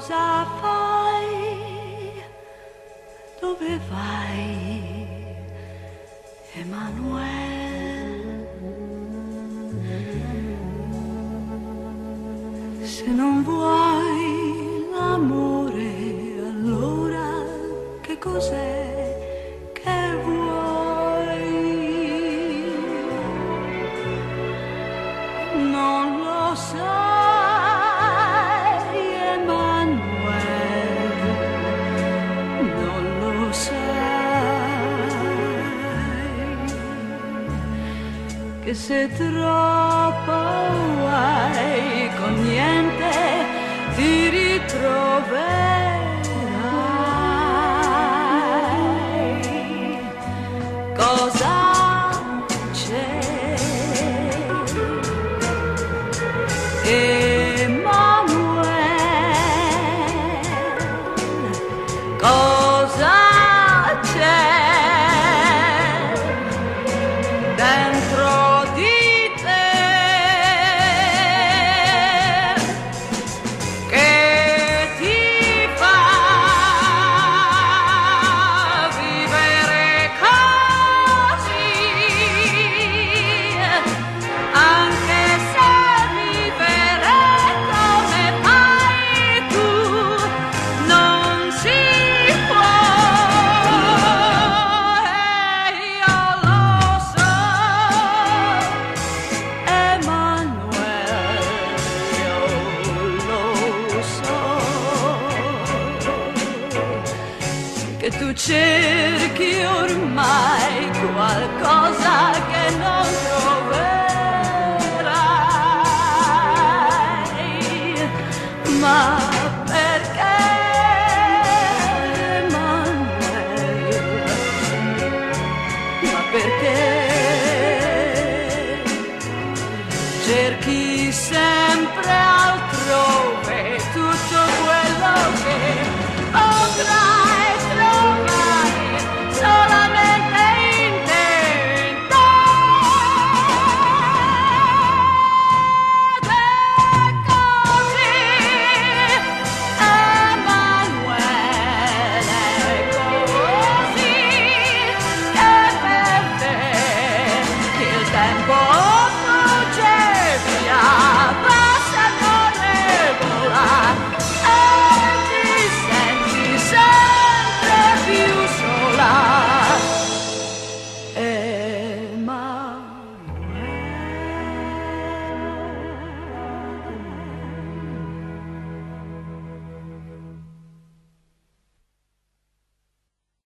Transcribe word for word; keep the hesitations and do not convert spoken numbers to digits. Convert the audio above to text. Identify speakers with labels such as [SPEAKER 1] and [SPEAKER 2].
[SPEAKER 1] cosa fai? Dove vai, Emanuele? Se non vuoi l'amore, allora che cos'è che vuoi? Non lo sai, Emanuele, non lo sai, che se troppo vuoi con niente ti ritroverai. Cosa c'è? Emanuele, cosa c'è dentro di te che ti fa vivere così, anche se vivere come fai tu non si può. E io lo so, Emanuele, io lo so, che tu cerchi ormai qualcosa che non troverai. Ma perché, Emanuele? Ma perché cerchi sempre altrove tutto quello che potrai trovare solamente in te? Ed è così, Emanuele, così che per te il tempo